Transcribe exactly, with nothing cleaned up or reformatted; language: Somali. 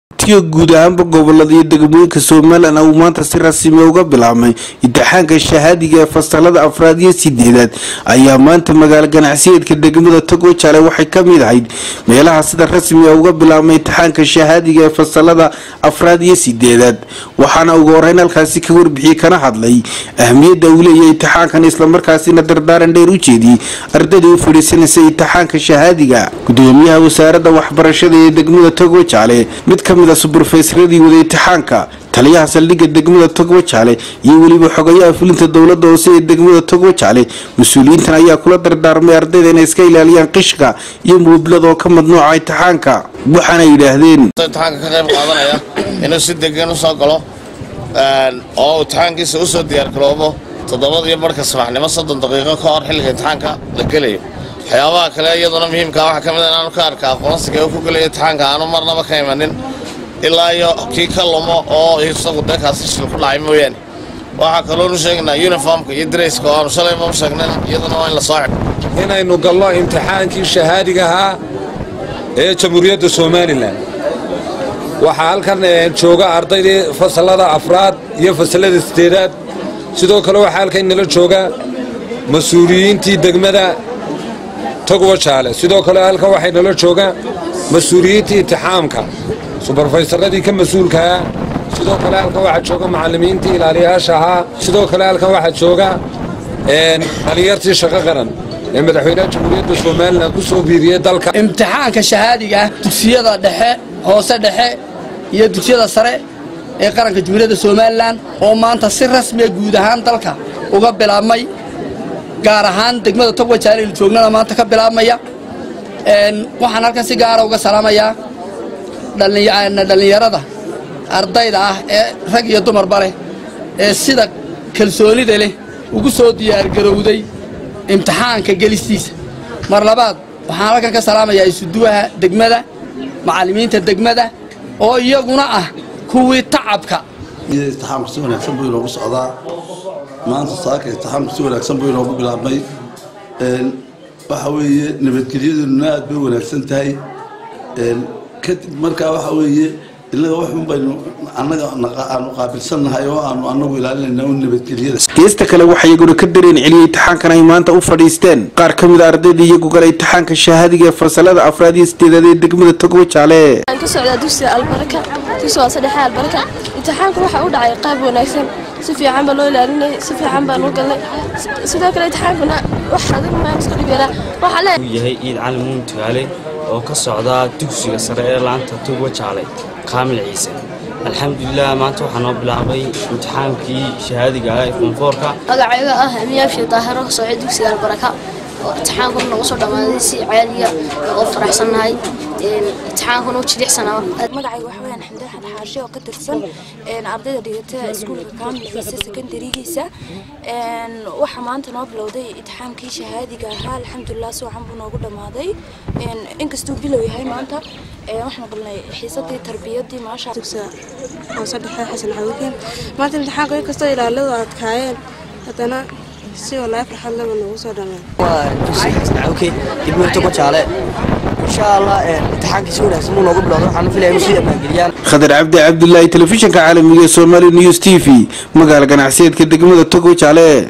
tiyo guud ahaanba gobolada iyo degmooyinka Soomaaliland oo maanta si rasmi ah uga bilaabmay imtixaanka shahaadiga ee fasalada afraad iyo sideedaad ayaa maanta magaalo ganacsiyeedka degmada Togo Jale waxay ka mid ahayd meelaha sida rasmi ah uga bilaabmay imtixaanka shahaadiga ee fasalada afraad iyo sideedaad waxaana ugu horeyn halkaasi ka warbixiyay kana hadlay ahmiyadda uu leeyahay imtixaankan isla markaasina dardaaran dheer u jeediyay ardayda u fadhiisanaysa imtixaanka shahaadiga gudoomiyaha wasaaradda waxbarashada ee degmada Togo Jale mid ka mid ah supervisoradii wada imtixaanka taliyaha saldhigga degmada Togo Jale iyo waliba xogayaha fulinta dawladda hoose ee degmada Togo Jale mas'uuliyiintan ayaa kula dardaarmay ardayda inay iska ilaaliyaan qishka iyo moobilada ka madnuuca imtixaanka waxaana yiraahdeen imtixaanka ka qayb qaadanaya inuu si degan u soo galo oo imtixaankiisa u soo diyaar garoobo toddoba iyo barka subaxnimo soddon daqiiqo ka hor xilliga imtixaanka la gelayo waxyaabaha kale iyaduna muhiimka ah waxa kamid ah inaan ka arko aqoonsiga uu ku galay imtixaanka aanu marnaba ka imanin ilaa iyo kii ka lumo oo isagu dadkaasi shil ku dhacay mooyaan waxa kale oo sheegnaa uniformka iyo dresska oo aanu shalay ma sheegnay iyaduna waa in la soo inaynu galno imtixaankii shahaadiga ahaa ee Jamhuuriyadda Soomaaliland waxa halkan jooga ardaydii fasalada afraad iyo fasalada sideedaad sidoo kale waxa halkan nala jooga mas'uuliyiintii degmada Togo Jale sidoo kale halkan waxa nala jooga mas'uuliyiintii imtixaanka supervisoradii ka mas'uulka sidoo kale halkan waxa jooga macallimiintii ilaaliyaasha ahaa sidoo kale halkan waxa jooga een dhalinyartii shaqo qaran ee madaxweynaha Jamhuuriyadda Soomaaliland ku soo biiriyay dalka imtixaanka shahaadiga dugsiyada dhexe hoose dhexe iyo dugsiyada sare ee qaranka Jamhuuriyadda Soomaaliland oo maanta si rasmi ah guud ahaan dalka uga bilaabmay gaar ahaan degmada Togo Jale ee joognada maanta ka bilaabmaya een waxaan halkan si gaar ah uga salaamayaa dhalinyarada ardayda ah ee rag iyo dumar bare ee sida kalsoonida leh ugu soo diyaar garowday imtixaanka gelistiisa mar labaad waxaan halkan ka salaamayaa isuduwaha degmada macallimiinta degmada oo iyaguna ah kuwii tacabka imtixaanku si wanaagsan buu inoogu socdaa maanta saaka imtixaanku si wanaagsan buu inoogu bilaabmay een waxa weeye nabadgelyaduna aad bay wanaagsan tahay een kadib markaa waxa weeye ilaga waxun baynu annaga aanu qaabilsanahay oo aanu anagu ilaalinayno nabadgelyada geesta kale waxa iyaguna ka dareen celiyay imtixaankan ay maanta u fadhiisteen qaar ka mid ah ardayda iyagu galay imtixaanka shahaadiga ee fasalada afraad iyo sideedaad ee degmada Togo Jale ka socda dugsiga Albaraka dugsiga saddexaad Albaraka imtixaanku waxa uu dhacay qaab wanaagsan si fiican baa loo ilaalinay si fiican baa loo galay sidoo kale imtixaankuna waxa adag ma isku dhibeenaa waxa la yahay Eid Calamuun Tugaale oo ka socda dugsiga sare ee laanta Togo Jale kaamil ciise alxamdulillah maanta waxaan oo bilaabay imtixaankii shahaadiga ah ee form four ka magacayga ah Amiya Fi Daahiro soo dugsiga Albaraka oo imtixaanku nagu soo dhamaaday si caadi ah oo faraxsanahay imtixaanku noo jilixsanaa magacayga waxa weeyaan Xamdi Xad Xaashi oo ka tirsan een ardayda dhigata iskuulka kaamilkiisa secondary-giisa een waxa maanta noo bilowday imtixaankii shahaadiga ahaa alxamdulillah si waxaan buu noogu dhamaaday een inkastoo bilow yahay maanta ee waxaan galnay xiisadii tarbiyadii maasha dugsiga oo saddex xasan xaween maanta imtixaanka inkastoo ilaaladu adkaayeen hadana si walaal farxad leh noogu soo dhamay waa dugsiga okay degmada Togo Jale insha Allah imtixaanka si wanaagsan uu noogu bilowdo waxaan filayaa inuu si ammaangeliyaan Khadar Cabdi Cabdullaahi telefishinka caalamiga Somali News T V magaala ganacsiyeedka degmada Togo Jale.